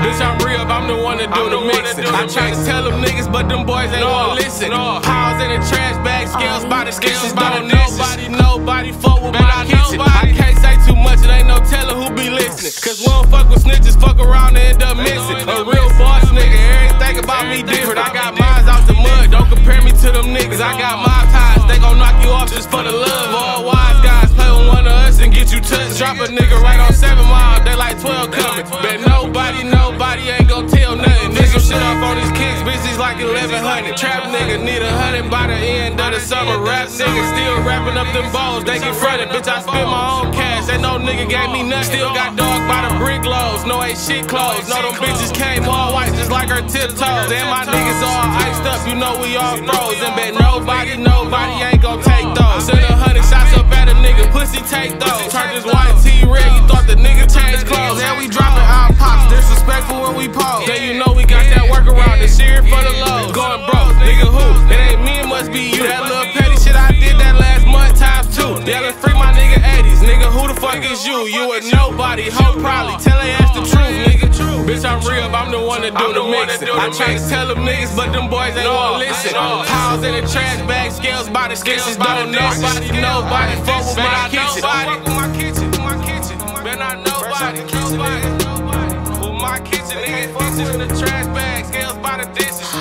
Bitch, I'm real, I'm the one that do the mixing. I try to tell them niggas, but them boys ain't wanna listen. Piles in the trash bag, scales by the sketches. Don't nobody fuck with my kitchen. I can't say too much, it ain't no telling who be listening. Cause we don't fuck with snitches, fuck around and end up missing. A real boss nigga, everything about me different. I got mines out the mud, don't compare me to them niggas. I got my ties, they gon' knock you off just for the love. All wise guys play with one of us and get you touched. Drop a nigga right on 7 Mile, they like 12 coming. Bet nobody ain't gon' tell nothing. Nigga shit off on these kicks, bitches like 1100. Trap nigga need 100 by the end of the summer. Rap nigga still wrapping up them balls, they get fronted. Bitch, I spend my own cash, ain't no nigga gave me nothing. Still got dog by the brick loads, no ain't shit closed. No, them bitches came all white just like her tiptoes. And my niggas all iced up, you know we all frozen. Bet nobody ain't gon' take those. Send 100 shots up at a nigga, pussy take those. Turn this white tee red, you thought the nigga changed clothes. And we dropping our pops, disrespectful when we pose. Then you know we got that workaround, this year for the lows. Going broke, nigga who? It ain't me, it must be you. That little petty shit I did that last month times 2. Yeah, let's free my nigga 80s, nigga who the fuck is you? You a nobody, hoe probably, tell they ass the truth, nigga. Bitch, I'm real, I'm the one that do the mixing. I try to tell them niggas, but them boys ain't wanna listen. Piles in the trash bag, scales by the sketches. Don't nobody fuck with my kitchen. Bet not nobody with my kitchen, nigga. Fuck in the trash bag, scales by the dishes.